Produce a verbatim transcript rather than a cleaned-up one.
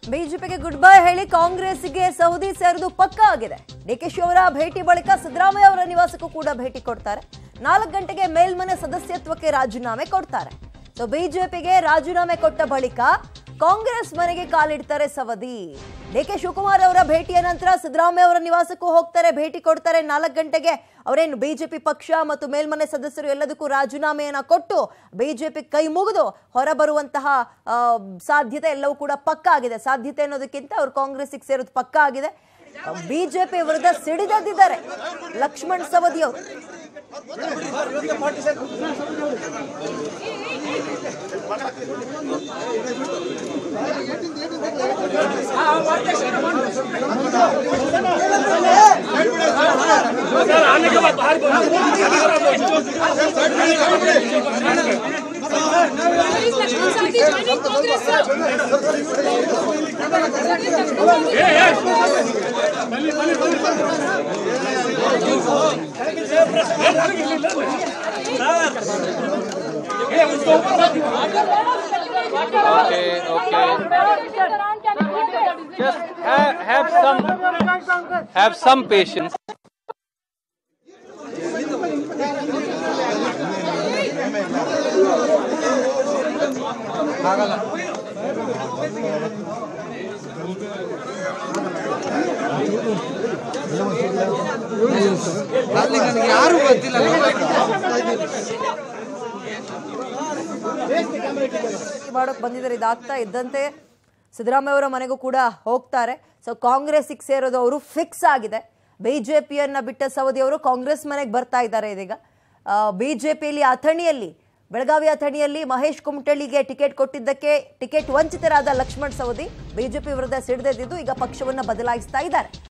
ಬಿಜೆಪಿಗೆ good bye ಹೇಳಿ ಕಾಂಗ್ರೆಸ್ಗೆ ಸೌದಿ ಸೇರುವುದು ಪಕ್ಕಾ ಆಗಿದೆ. ಡಿಕೆ ಶಿವರ ಭೇಟಿ ಬಳಿಕ ಸಿದ್ದರಾಮಯ್ಯ ಅವರ ನಿವಾಸಕ್ಕೂ ಕೂಡ ಭೇಟಿ ಕೊಡ್ತಾರೆ. ನಾಲ್ಕು ಗಂಟೆಗೆ ಮೇಲ್ಮನೆ ಸದಸ್ಯತ್ವಕ್ಕೆ ರಾಜೀನಾಮೆ ಕೊಡ್ತಾರೆ. ಸೊ ಬಿಜೆಪಿಗೆ ರಾಜೀನಾಮೆ ಕೊಟ್ಟ ಬಳಿಕ ಕಾಂಗ್ರೆಸ್ ಮನೆಗೆ ಕಾಲಿಡ್ತಾರೆ ಸವದಿ. ಡಿಕೆ ಶಿವಕುಮಾರ್ ಅವರ ಭೇಟಿಯ ನಂತರ ಸಿದ್ದರಾಮಯ್ಯ ಅವರ ನಿವಾಸಕ್ಕೂ ಹೋಗ್ತಾರೆ, ಭೇಟಿ ಕೊಡ್ತಾರೆ. ನಾಲ್ಕು ಗಂಟೆಗೆ ಅವರೇನು ಬಿಜೆಪಿ ಪಕ್ಷ ಮತ್ತು ಮೇಲ್ಮನೆ ಸದಸ್ಯರು ಎಲ್ಲದಕ್ಕೂ ರಾಜೀನಾಮೆಯನ್ನ ಕೊಟ್ಟು ಬಿಜೆಪಿ ಕೈ ಮುಗಿದು ಹೊರಬರುವಂತಹ ಸಾಧ್ಯತೆ ಎಲ್ಲವೂ ಕೂಡ ಪಕ್ಕಾ ಆಗಿದೆ. ಸಾಧ್ಯತೆ ಅನ್ನೋದಕ್ಕಿಂತ ಅವರು ಕಾಂಗ್ರೆಸ್ಗೆ ಸೇರೋದು ಪಕ್ಕಾ ಆಗಿದೆ. ಬಿಜೆಪಿ ವಿರುದ್ಧ ಸಿಡಿದೆದ್ದಿದ್ದಾರೆ ಲಕ್ಷ್ಮಣ್ ಸವದಿ ಅವರು. Okay, okay. Just have, have some have some patience. ಯಾರು ಗೊತ್ತಿಲ್ಲ ಮಾಡೋಕೆ ಬಂದಿದ್ದಾರೆ. ಇದಾಗ್ತಾ ಇದ್ದಂತೆ ಸಿದ್ದರಾಮಯ್ಯ ಅವರ ಮನೆಗೂ ಕೂಡ ಹೋಗ್ತಾರೆ. ಸೊ ಕಾಂಗ್ರೆಸ್ಗೆ ಸೇರೋದು ಅವರು ಫಿಕ್ಸ್ ಆಗಿದೆ. ಬಿಜೆಪಿಯನ್ನ ಬಿಟ್ಟ ಸವದಿ ಅವರು ಕಾಂಗ್ರೆಸ್ ಮನೆಗೆ ಬರ್ತಾ ಇದ್ದಾರೆ. ಇದೀಗ ಬಿಜೆಪಿಯಲ್ಲಿ ಅಥಣಿಯಲ್ಲಿ ಬೆಳಗಾವಿ ಅಥಣಿಯಲ್ಲಿ ಮಹೇಶ್ ಕುಮಟಳ್ಳಿಗೆ ಟಿಕೆಟ್ ಕೊಟ್ಟಿದ್ದಕ್ಕೆ ಟಿಕೆಟ್ ವಂಚಿತರಾದ ಲಕ್ಷ್ಮಣ್ ಸವದಿ ಬಿಜೆಪಿ ವಿರುದ್ಧ ಸಿಡಿದೆದ್ದಿದ್ದು ಈಗ ಪಕ್ಷವನ್ನ ಬದಲಾಯಿಸ್ತಾ ಇದ್ದಾರೆ.